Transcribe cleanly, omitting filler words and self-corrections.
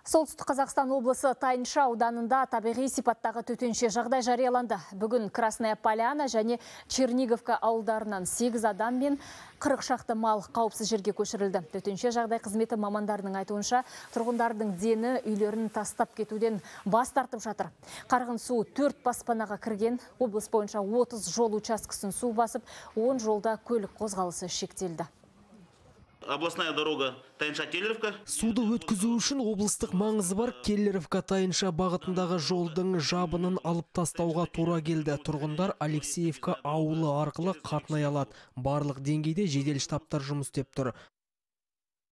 Солтүстік Қазақстан облысы Тайынша ауданында табиғи сипаттағы төтенше жағдай жарияланды. Бүгін Красная Поляна және Черниговка ауылдарынан 8 адам мен 40 шақты мал қауіпсіз жерге көшірілді. Төтенше жағдай қызметі мамандарының айтуынша, тұрғындардың дені үйлерін тастап кетуден бас тартып жатыр. Қарғын су 4 баспанаға кірген, облыс бойынша 30 жол учаскесін су басып, 10 жолда көлік қозғалысы шектелді. Областная дорога Тайынша-Келлеровка. Суды өткізу үшін облыстық маңызы бар Келлеровка-Тайынша бағытындағы жолдың жабынын алып тастауға тура келді. Тұрғындар Алексеевка ауылы арқылы қатынай алады. Барлық деңгейде жедел штабтар жұмыс істеп тұр.